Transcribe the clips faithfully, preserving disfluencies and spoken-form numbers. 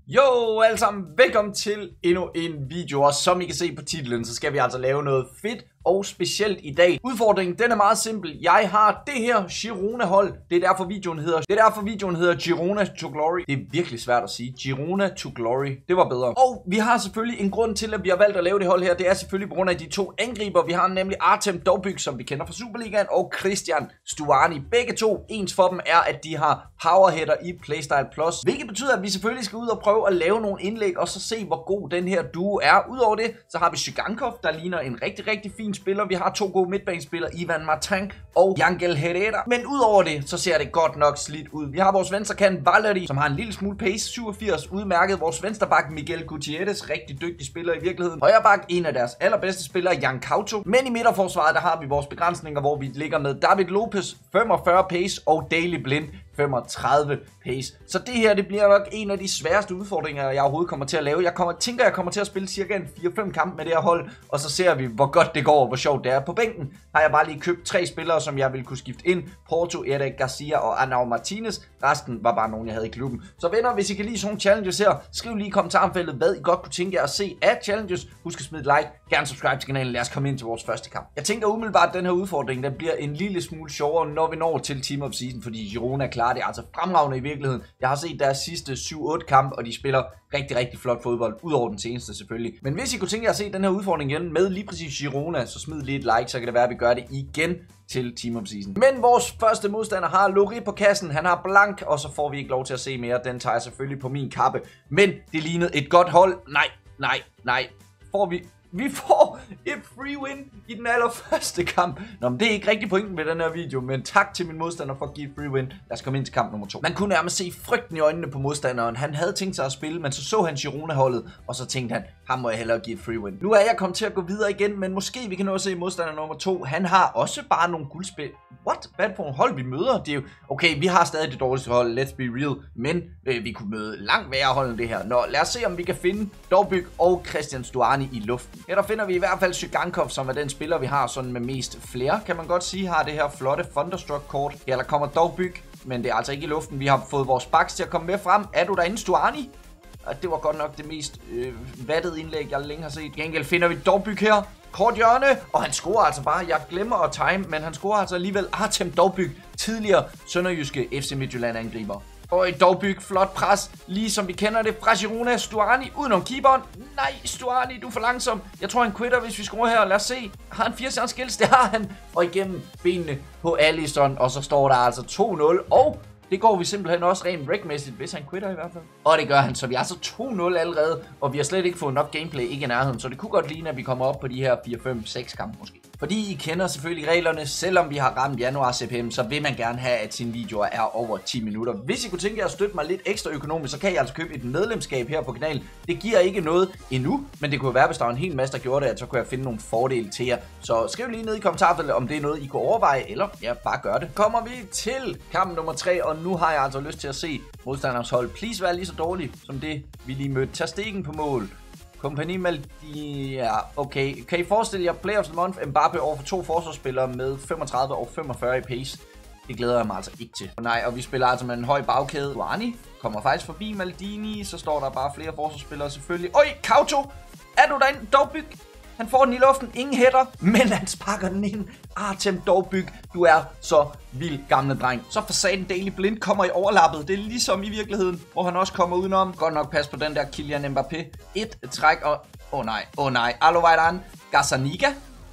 Jo, alle sammen, velkommen til endnu en video, og som I kan se på titlen, så skal vi altså lave noget fedt og specielt i dag. Udfordringen, den er meget simpel. Jeg har det her Girona-hold. Det er derfor videoen hedder. Det er derfor videoen hedder Girona to Glory. Det er virkelig svært at sige. Girona to Glory. Det var bedre. Og vi har selvfølgelig en grund til, at vi har valgt at lave det hold her. Det er selvfølgelig på grund af de to angriber. Vi har nemlig Artem Dovbyk, som vi kender fra Superligaen, og Christian Stuani. Begge to, ens for dem er, at de har powerheader i Playstyle Plus. Hvilket betyder, at vi selvfølgelig skal ud og prøve at lave nogle indlæg, og så se, hvor god den her duo er. Udover det, så har vi Zygankov, der ligner en rigtig, rigtig fin spiller. Vi har to gode midtbanespillere, Ivan Martin og Yangel Herrera. Men udover det, så ser det godt nok slidt ud. Vi har vores venstrekant Valeri, som har en lille smule pace, syvogfirs, udmærket. Vores vensterbak Miguel Gutierrez, rigtig dygtig spiller i virkeligheden. Højrebak, en af deres allerbedste spillere, Jan Kauto. Men i midterforsvaret, der har vi vores begrænsninger, hvor vi ligger med David Lopez, femogfyrre pace, og Daley Blind, femogtredive pace. Så det her, det bliver nok en af de sværeste udfordringer, jeg overhovedet kommer til at lave. Jeg kommer, tænker, jeg kommer til at spille cirka en fire fem kamp med det her hold, og så ser vi, hvor godt det går, og hvor sjovt det er. På bænken har jeg bare lige købt tre spillere, som jeg vil kunne skifte ind. Porto, Eric Garcia og Arnau Martinez. Resten var bare nogen, jeg havde i klubben. Så venner, hvis I kan lide sådan nogle challenges her, skriv lige i kommentarfeltet, hvad I godt kunne tænke jer at se af challenges. Husk at smide et like, gerne subscribe til kanalen, lad os komme ind til vores første kamp. Jeg tænker umiddelbart, at den her udfordring, den bliver en lille smule sjovere, når vi når til Team of Season, fordi Girona klarer det altså fremragende i virkeligheden. Jeg har set deres sidste syv otte kamp, og de spiller rigtig, rigtig flot fodbold, udover den seneste selvfølgelig. Men hvis I kunne tænke jer at se den her udfordring igen med lige præcis Girona, så smid lige et like, så kan det være, at vi gør det igen til Team of Season. Men vores første modstander har Lori på kassen, han har blank, og så får vi ikke lov til at se mere. Den tager jeg selvfølgelig på min kappe. Men det lignede et godt hold. Nej, nej, nej. Får vi... Vi får et free win i den allerførste kamp. Nå, men det er ikke rigtig pointen med den her video, men tak til min modstander for at give et free win. Lad os komme ind til kamp nummer to. Man kunne nærmest se frygten i øjnene på modstanderen. Han havde tænkt sig at spille, men så så han Girona-holdet, og så tænkte han, ham må jeg hellere give et free win. Nu er jeg kommet til at gå videre igen, men måske vi kan nå at se modstander nummer to. Han har også bare nogle guldspil. What? Hvad er det for nogle hold, vi møder? Det er jo... Okay, vi har stadig det dårligste hold, let's be real, men øh, vi kunne møde langt værre hold end det her. Nå, lad os se, om vi kan finde Dovbyk og Christian Stuani i luften. Her der finder vi i hvert fald Zygankov, som er den spiller, vi har sådan med mest flere, kan man godt sige, har det her flotte Thunderstruck-kort. Her der kommer Dovbyk, men det er altså ikke i luften. Vi har fået vores backs til at komme med frem. Er du derinde, Stuani? Det var godt nok det mest øh, vattede indlæg, jeg længe har set. Gengæld finder vi Dovbyk her. Kort hjørne, og han scorer altså bare. Jeg glemmer at time, men han scorer altså alligevel. Artem Dovbyk, tidligere sønderjyske F C Midtjylland angriber. Og et Dovbyk, flot pres, lige som vi kender det fra Girona. Stuani udenom keeperen. Nej, Stuani, du er for langsom. Jeg tror, han quitter, hvis vi scorer her. Lad os se. Har han fire stjerner skills? Det har han. Og igennem benene på Alisson. Og så står der altså to nul. Og det går vi simpelthen også rent rec-mæssigt, hvis han quitter i hvert fald. Og det gør han, så vi er altså to nul allerede. Og vi har slet ikke fået nok gameplay, ikke i nærheden. Så det kunne godt ligne, at vi kommer op på de her fire fem seks kampe måske. Fordi I kender selvfølgelig reglerne, selvom vi har ramt januar C P M, så vil man gerne have, at sine videoer er over ti minutter. Hvis I kunne tænke jer at støtte mig lidt ekstra økonomisk, så kan I altså købe et medlemskab her på kanalen. Det giver ikke noget endnu, men det kunne være, hvis der var en hel masse, der gjorde det, at så kunne jeg finde nogle fordele til jer. Så skriv lige ned i kommentarfeltet, om det er noget, I kunne overveje, eller ja, bare gør det. Kommer vi til kamp nummer tre, og nu har jeg altså lyst til at se modstanderens hold. Please være lige så dårlig som det, vi lige mødte. Tag stikken på mål. Kompagni Maldi... Ja, okay. Kan I forestille jer Player of the Month Mbappe over for to forsvarsspillere med femogtredive og femogfyrre i pace? Det glæder jeg mig altså ikke til. Nej, og vi spiller altså med en høj bagkæde. Stuani kommer faktisk forbi Maldini. Så står der bare flere forsvarsspillere selvfølgelig. Øj, Kauto! Er du derinde? Dovbyk! Han får den i luften, ingen hætter, men han sparker den ind. Artem Dovbyk, du er så vild, gamle dreng. Så for satan Daley Blind kommer i overlappet. Det er ligesom i virkeligheden, hvor han også kommer udenom. Godt nok pas på den der Kylian Mbappé. Et træk og... Åh oh, nej, åh oh, nej. Alovejdan Gazzaniga.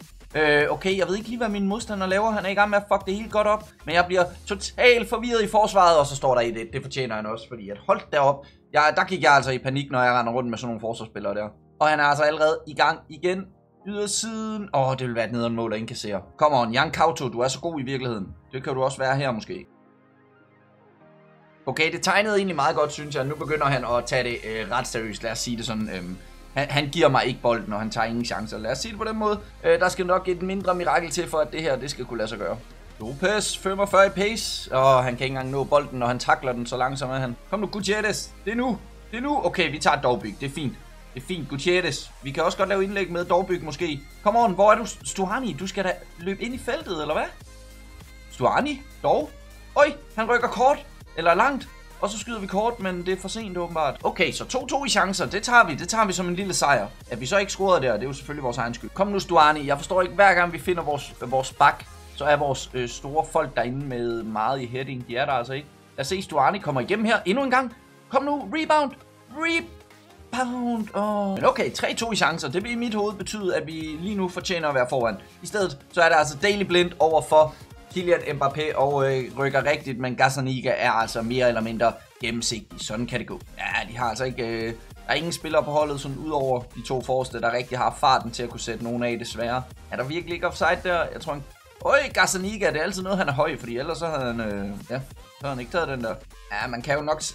Øh, okay, jeg ved ikke lige, hvad min modstander laver. Han er i gang med at fuck det helt godt op. Men jeg bliver totalt forvirret i forsvaret, og så står der et et. Det fortjener han også, fordi at holdt derop. Jeg, der gik jeg altså i panik, når jeg render rundt med sådan nogle forsvarsspillere der. Og han er altså allerede i gang igen. Ydersiden. Åh, oh, det vil være et nederen mål at indkassere. Kom on, Jan Kauto, du er så god i virkeligheden. Det kan du også være her måske. Okay, det tegnede egentlig meget godt, synes jeg. Nu begynder han at tage det øh, ret seriøst. Lad os sige det sådan. Øh, han, han giver mig ikke bolden, og han tager ingen chancer. Lad os sige det på den måde. Øh, der skal nok et mindre mirakel til, for at det her det skal kunne lade sig gøre. Lopez, femogfyrre i pace. Og han kan ikke engang nå bolden, når han takler den, så langsomt er han. Kom nu, Gutierrez. Det er nu. Det er nu. Okay, vi tager Dovbyk. Det er fint. Det er fint, Gutierrez. Vi kan også godt lave indlæg med Dovbyk måske. Kom on, hvor er du? Stuani, du skal da løbe ind i feltet, eller hvad? Stuani? Dog? Øj, han rykker kort. Eller langt. Og så skyder vi kort, men det er for sent åbenbart. Okay, så to to i chancer, det tager vi. Det tager vi som en lille sejr. At vi så ikke scorede der, det er jo selvfølgelig vores egen skyld. Kom nu, Stuani. Jeg forstår ikke, hver gang vi finder vores, vores bak, så er vores øh, store folk derinde med meget i heading. De er der altså ikke. Lad os se, Stuani kommer igennem her endnu en gang. Kom nu, rebound. Rebound. Oh. Men okay, tre to i chancer. Det vil i mit hoved betyde, at vi lige nu fortjener at være foran. I stedet, så er der altså Daily Blind over for Kylian Mbappé og øh, rykker rigtigt, men Gazzaniga er altså mere eller mindre gennemsigtig. Sådan kan det gå. Ja, de har altså ikke... Øh, der er ingen spillere på holdet, sådan udover de to forreste, der rigtig har farten til at kunne sætte nogen af, desværre. Er der virkelig ikke offside der? Jeg tror, han... Øj, Gazzaniga, det er altid noget, han er høj, fordi ellers så havde han... Øh, ja, så havde han ikke taget den der. Ja, man kan jo nok...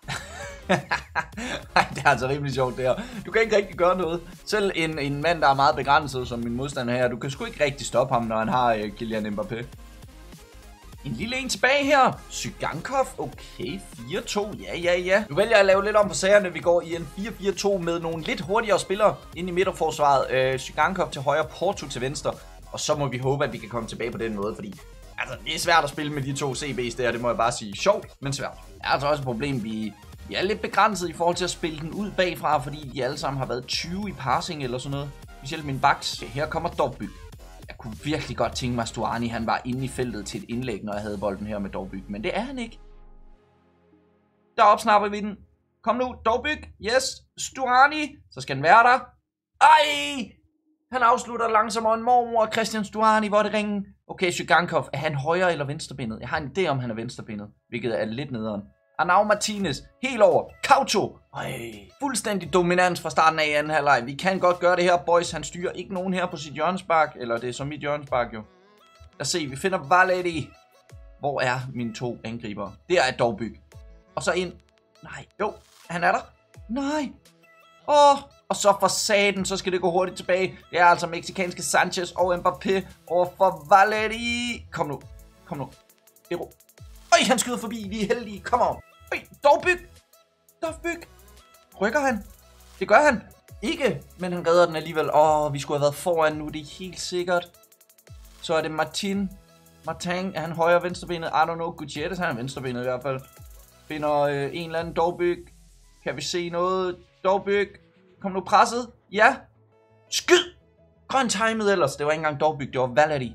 Nej, det er altså rimelig sjovt det her. Du kan ikke rigtig gøre noget. Selv en, en mand, der er meget begrænset, som min modstander her, du kan sgu ikke rigtig stoppe ham, når han har øh, Kylian Mbappé. En lille en tilbage her. Zygankov. Okay, fire to. Ja, ja, ja. Nu vælger jeg at lave lidt om på sagerne. Vi går i en fire fire to med nogle lidt hurtigere spillere ind i midterforsvaret. Øh, Zygankov til højre, Porto til venstre. Og så må vi håbe, at vi kan komme tilbage på den måde, fordi altså, det er svært at spille med de to C B's der. Det må jeg bare sige. Sjovt, men svært. Det er altså også et problem, vi... Vi er lidt begrænset i forhold til at spille den ud bagfra, fordi de alle sammen har været tyve i passing eller sådan noget. Specielt min backs. Her kommer Dortbyg. Jeg kunne virkelig godt tænke mig, at Stuani han var inde i feltet til et indlæg, når jeg havde bolden her med Dortbyg. Men det er han ikke. Der opsnapper vi den. Kom nu, Dortbyg. Yes, Stuani. Så skal den være der. Ej! Han afslutter langsommere end mormor. Christian Stuani, hvor er det ringen? Okay, Zygankov. Er han højre eller venstrebenet? Jeg har en idé om, han er venstrebenet. Hvilket er lidt nederen. Arnau Martinez, helt over. Kauto. Ej, fuldstændig dominans fra starten af i anden halvleg. Vi kan godt gøre det her, boys. Han styrer ikke nogen her på sit hjørnespark. Eller det er som mit hjørnespark jo. Lad os se, vi finder Valeti. Hvor er mine to angriber? Det er Dortbyg. Og så ind. Nej, jo, han er der. Nej. Åh, og så for satan, så skal det gå hurtigt tilbage. Det er altså mexicanske Sanchez og Mbappé over for Valeti. Kom nu, kom nu. Ero. Øj, han skyder forbi. Vi er heldige. Kom on. Øj, Dortbyg. Dortbyg. Rykker han? Det gør han. Ikke, men han redder den alligevel. Åh, vi skulle have været foran nu. Det er helt sikkert. Så er det Martin. Martin, er han højre venstrebenet? I don't know. Gutierrez, han er venstrebenet i hvert fald. Finder øh, en eller anden Dortbyg. Kan vi se noget? Dortbyg. Kom nu presset. Ja. Skyd. Grøn timet ellers. Det var ikke engang Dortbyg. Det var Valeti.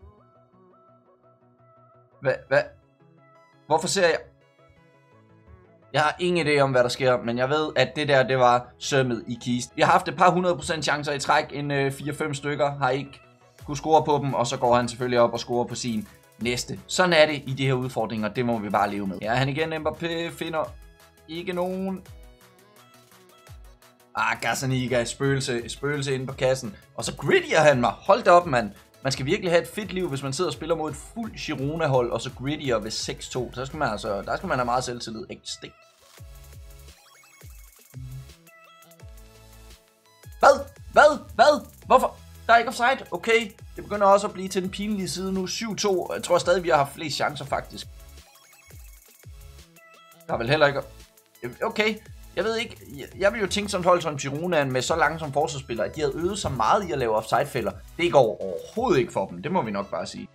Hvad? Hvad? Hvorfor ser jeg... Jeg har ingen idé om, hvad der sker, men jeg ved, at det der, det var sømmet i kist. Vi har haft et par hundrede procent chancer i træk, en øh, fire fem stykker, har ikke kunne score på dem, og så går han selvfølgelig op og scorer på sin næste. Sådan er det i de her udfordringer, det må vi bare leve med. Ja, han igen, Mbappé finder ikke nogen... Ah, Gazzaniga, spøgelse, spøgelse inde på kassen. Og så grittier han mig. Hold da op, mand. Man skal virkelig have et fedt liv, hvis man sidder og spiller mod et fuldt Girona-hold, og så grittier ved seks to. Så skal man altså, der skal man have meget selvtillid. Ekstinkt. Hvad? Hvad? Hvad? Hvorfor? Der er ikke offside? Okay. Det begynder også at blive til den pinlige side nu. syv to. Jeg tror stadig, vi har haft flest chancer, faktisk. Der er vel heller ikke... Okay. Jeg ved ikke, jeg vil jo tænke som et hold som Girona med så lange som forsvarsspillere, at de havde øvet så meget i at lave offside-fælder. Det går overhovedet ikke for dem, det må vi nok bare sige.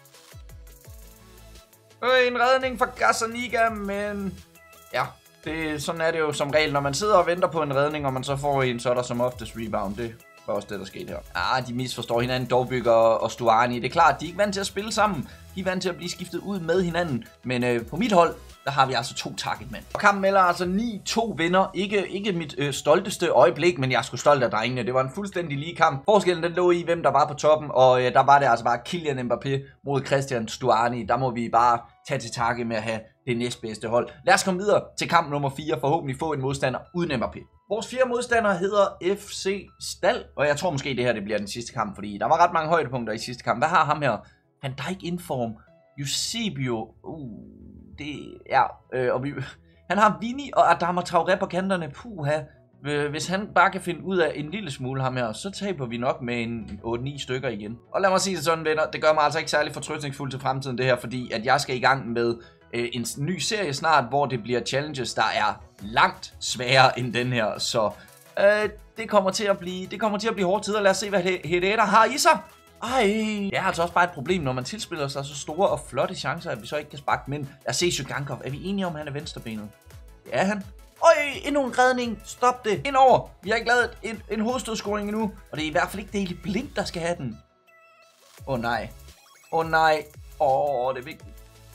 Øh, en redning fra Gazzaniga, men ja, det, sådan er det jo som regel. Når man sidder og venter på en redning, og man så får en, så er der som oftest rebound. Det var også det, der skete her. Ah, de misforstår hinanden, Dortbyg og, og Stuani. Det er klart, de er ikke vant til at spille sammen. De er vant til at blive skiftet ud med hinanden. Men øh, på mit hold, der har vi altså to targetmænd. Og kampen melder altså ni to vinder. Ikke, ikke mit øh, stolteste øjeblik, men jeg er sgu stolt af drengene. Det var en fuldstændig lige kamp. Forskellen den lå i, hvem der var på toppen. Og øh, der var det altså bare Kylian Mbappé mod Christian Stuani. Der må vi bare tage til takke med at have det næstbedste hold. Lad os komme videre til kamp nummer fire. Forhåbentlig få en modstander uden Mbappé. Vores fire modstandere hedder F C Stal. Og jeg tror måske det her det bliver den sidste kamp, fordi der var ret mange højdepunkter i sidste kamp. Hvad har ham her? Van Dijk inform. Eusebio. Uh. Det er, øh, og vi, han har Vini og Adama Traoré på kanterne. Puha. Hvis han bare kan finde ud af en lille smule ham her, så taber vi nok med en otte ni stykker igen. Og lad mig sige det sådan, venner. Det gør mig altså ikke særlig fortrøstningsfuld til fremtiden det her, fordi at jeg skal i gang med øh, en ny serie snart, hvor det bliver challenges, der er langt sværere end den her. Så øh, det kommer til at blive, det kommer til at blive hårdt tid, og lad os se, hvad Herrera har i sig. Ej, det er altså også bare et problem, når man tilspiller sig så store og flotte chancer, at vi så ikke kan sparke dem ind. Lad os se Zygankov. Er vi enige om, at han er venstrebenet? Det er han. Øj, endnu en redning. Stop det. Indover. Vi har ikke lavet en, en hovedstødscoring endnu. Og det er i hvert fald ikke Daley Blind, der skal have den. Åh oh, nej. Åh oh, nej. Åh, oh, det er vigtigt.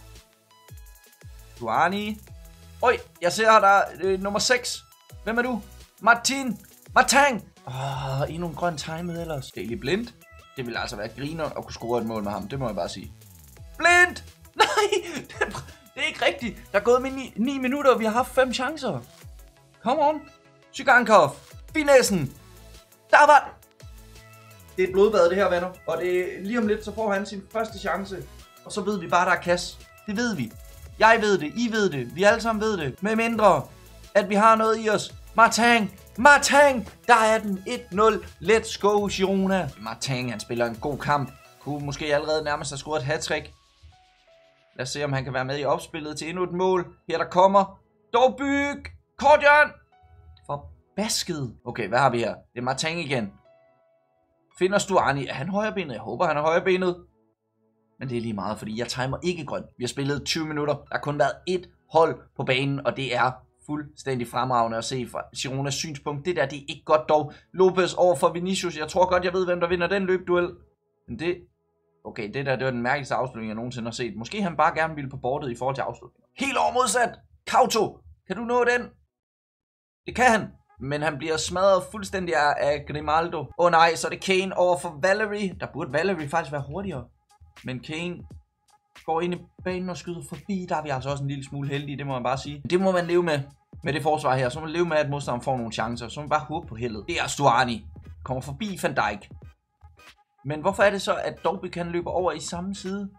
Stuani. Øj, jeg ser her, der er øh, nummer seks. Hvem er du? Martin. Martin. Åh, oh, endnu en grøn timet ellers. Daley Blind. Det ville altså være griner at kunne score et mål med ham. Det må jeg bare sige. Blind. Nej, det er ikke rigtigt. Der er gået med ni minutter, og vi har haft fem chancer. Come on. Zygankov. Finessen. Der var... Det er et blodbad, det her, venner. Og det er, lige om lidt, så får han sin første chance. Og så ved vi bare, der er kasse. Det ved vi. Jeg ved det. I ved det. Vi alle sammen ved det. Med mindre, at vi har noget i os. Martin. Martin. Der er den. et nul. Let's go, Girona. Martin, han spiller en god kamp. Kunne måske allerede nærmest have scoret et hattrick. Lad os se, om han kan være med i opspillet til endnu et mål. Her der kommer. Doubyk. Kortjørn. Forbasket. Okay, hvad har vi her? Det er Martin igen. Finder Stuani. Er han højrebenet? Jeg håber, han er højrebenet. Men det er lige meget, fordi jeg timer ikke grønt. Vi har spillet tyve minutter. Der har kun været ét hold på banen, og det er fuldstændig fremragende at se fra Gironas synspunkt. Det der, det er ikke godt dog. Lopez over for Vinicius. Jeg tror godt, jeg ved, hvem der vinder den løbduel. Men det... Okay, det der, det var den mærkeligste afslutning, jeg nogensinde har set. Måske han bare gerne ville på bordet i forhold til afslutningen. Helt over modsat. Kauto. Kan du nå den? Det kan han. Men han bliver smadret fuldstændig af Grimaldo. Åh oh, nej, så er det Kane over for Valery. Der burde Valery faktisk være hurtigere. Men Kane går ind i banen og skyder forbi. Der er vi altså også en lille smule heldige, det må man bare sige. Det må man leve med, med det forsvar her. Så må man leve med, at modstanderen får nogle chancer. Så må man bare håbe på heldet. Det er Stuani. Kommer forbi Van Dijk. Men hvorfor er det så, at Doubyk kan løbe over i samme side?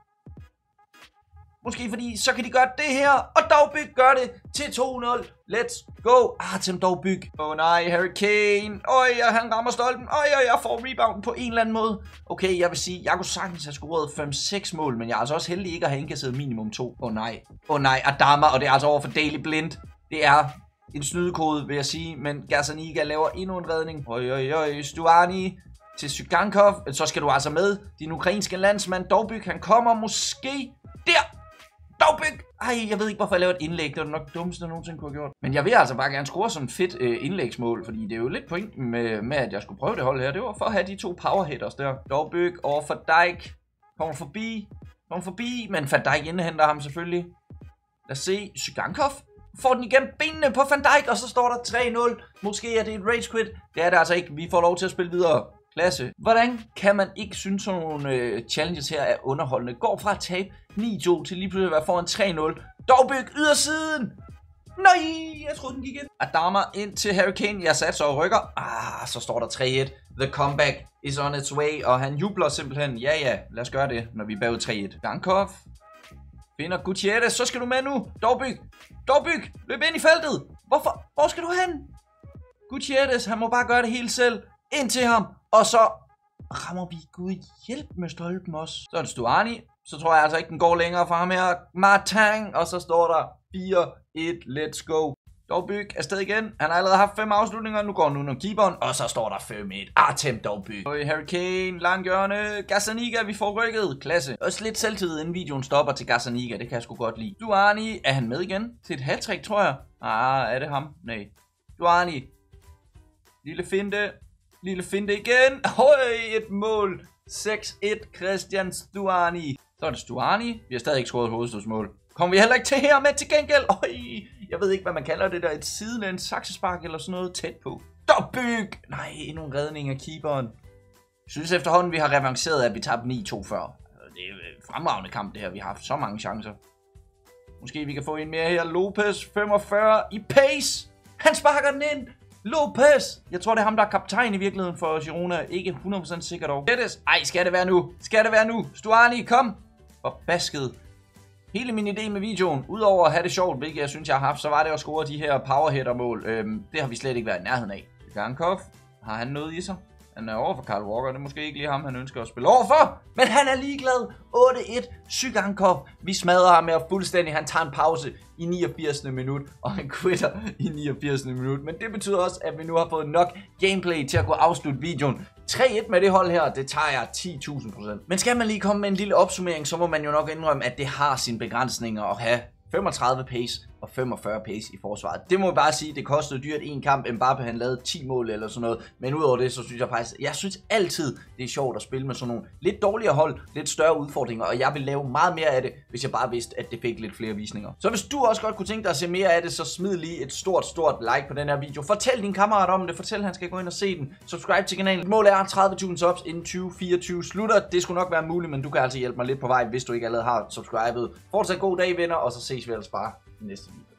Måske fordi, så kan de gøre det her, og Doubyk gør det til to nul. Let's go. Artem Doubyk. Åh oh, nej, Harry Kane. Øj, han rammer stolpen. Øj, jeg får rebound på en eller anden måde. Okay, jeg vil sige, jeg kunne sagtens have scoret fem seks mål, men jeg er altså også heldig ikke at have indkasseret minimum to. Åh oh, nej. Åh oh, nej, Adama, og det er altså over for Daley Blind. Det er en snydekode, vil jeg sige, men Gazzaniga laver endnu en redning. Øj, øj, øj, Stuani til Zygankov. Så skal du altså med. Din ukrainske landsmand Doubyk, han kommer måske der. Doubyk! Ej, jeg ved ikke, hvorfor jeg laver et indlæg. Det var det nok dummeste, jeg nogensinde kunne have gjort. Men jeg vil altså bare gerne score som fedt øh, indlægsmål, fordi det er jo lidt pointen med, med, at jeg skulle prøve det hold her. Det var for at have de to powerhitters der. Doubyk over for Dijk. Kommer forbi. Kommer forbi, men Van Dijk indhenter ham selvfølgelig. Lad os se. Zygankov får den igennem benene på Van Dijk, og så står der tre nul. Måske er det et rage quit. Det er det altså ikke. Vi får lov til at spille videre. Klasse. Hvordan kan man ikke synes, sådan nogle øh, challenges her er underholdende? Går fra at tabe ni to til lige pludselig at være foran tre nul. Doubyk ydersiden. Nej, jeg troede den gik ind. Adama ind til Harry Kane. Jeg satte så og rykker. Ah, så står der tre et. The comeback is on its way. Og han jubler simpelthen. Ja, ja, lad os gøre det, når vi er bagud tre et. Zygankov finder Gutierrez. Så skal du med nu. Doubyk. Doubyk, løb ind i feltet. Hvorfor? Hvor skal du hen? Gutierrez, han må bare gøre det hele selv. Ind til ham. Og så rammer vi Gud hjælp med stolpen også. Så er det Stuani. Så tror jeg altså ikke, den går længere for ham her. Martin. Og så står der fire et. Let's go. Doubyk er sted igen. Han har allerede haft fem afslutninger. Nu går han under keeperen. Og så står der fem et. Artem Doubyk. Og Harry Kane. Lang hjørne. Gazzaniga. Vi får rykket. Klasse. Også lidt selvtillid, inden videoen stopper til Gazzaniga. Det kan jeg sgu godt lide. Stuani. Er han med igen? Til et hattrick, tror jeg. Ah, er det ham? Nej. Stuani. Lille finte. Lille finte igen. Høj, et mål. seks et. Christian Stuani. Så er det Stuani. Vi har stadig ikke scoret et hovedstødsmål. Kommer vi heller ikke til her med til gengæld. Høj. Jeg ved ikke, hvad man kalder det der. Et sidelænd saksespark eller sådan noget tæt på. Doubyk. Nej, endnu en redning af keeperen. Jeg synes efterhånden, vi har revanceret, at vi tabte ni to før. Det er en fremragende kamp, det her. Vi har haft så mange chancer. Måske vi kan få en mere her. Lopez, femogfyrre i pace. Han sparker den ind. Lopez! Jeg tror, det er ham, der er kaptajn i virkeligheden for Girona. Ikke hundrede procent sikker dog. Ej, skal det være nu? Skal det være nu? Stuani, kom! Forbasket. Hele min idé med videoen, udover at have det sjovt, hvilket jeg synes, jeg har haft, så var det at score de her powerhitter-mål. Øhm, det har vi slet ikke været i nærheden af. Zygankov. Har han noget i sig? Han er over for Kyle Walker. Det er måske ikke lige ham, han ønsker at spille over for. Men han er ligeglad. otte et. Sygankov. Vi smadrer ham med fuldstændig. Han tager en pause i niogfirsende minut. Og han quitter i niogfirsende minut. Men det betyder også, at vi nu har fået nok gameplay til at kunne afslutte videoen. tre et med det hold her, det tager jeg ti tusind procent. Men skal man lige komme med en lille opsummering, så må man jo nok indrømme, at det har sine begrænsninger at have femogtredive pace og femogfyrre pace i forsvaret. Det må jeg bare sige, det kostede dyrt en kamp. Mbappe han lavede ti mål eller sådan noget. Men udover det, så synes jeg faktisk, jeg synes altid, det er sjovt at spille med sådan nogle lidt dårligere hold, lidt større udfordringer. Og jeg vil lave meget mere af det, hvis jeg bare vidste, at det fik lidt flere visninger. Så hvis du også godt kunne tænke dig at se mere af det, så smid lige et stort, stort like på den her video. Fortæl din kammerat om det. Fortæl, han skal gå ind og se den. Subscribe til kanalen. Målet er tredive tusind subs inden tyve fireogtyve slutter. Det skulle nok være muligt, men du kan altså hjælpe mig lidt på vej, hvis du ikke allerede har subscribet. Fortsat god dag, venner, og så ses vi ellers bare i næste video.